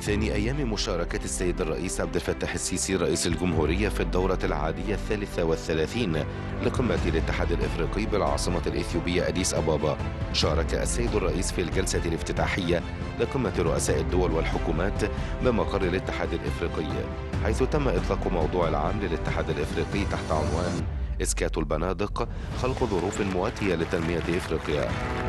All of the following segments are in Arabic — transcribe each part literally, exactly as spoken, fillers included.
في ثاني أيام مشاركة السيد الرئيس عبد الفتاح السيسي رئيس الجمهورية في الدورة العادية الثالثة والثلاثين لقمة الاتحاد الإفريقي بالعاصمة الإثيوبية أديس أبابا، شارك السيد الرئيس في الجلسة الافتتاحية لقمة رؤساء الدول والحكومات بمقر الاتحاد الإفريقي، حيث تم إطلاق موضوع العام للاتحاد الإفريقي تحت عنوان إسكات البنادق، خلق ظروف مواتية لتنمية إفريقيا.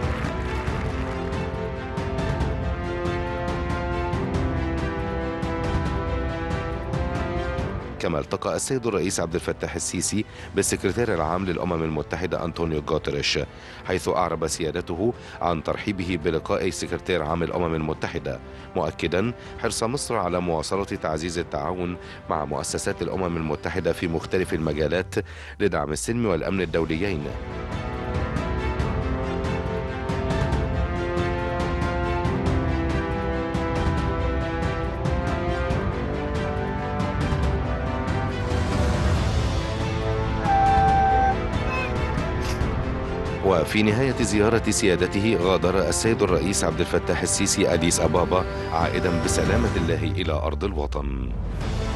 كما التقى السيد الرئيس عبد الفتاح السيسي بالسكرتير العام للأمم المتحدة أنطونيو غوتيريش، حيث أعرب سيادته عن ترحيبه بلقاء سكرتير عام الأمم المتحدة، مؤكدا حرص مصر على مواصلة تعزيز التعاون مع مؤسسات الأمم المتحدة في مختلف المجالات لدعم السلم والأمن الدوليين. وفي نهاية زيارة سيادته غادر السيد الرئيس عبد الفتاح السيسي أديس أبابا عائدا بسلامة الله إلى أرض الوطن.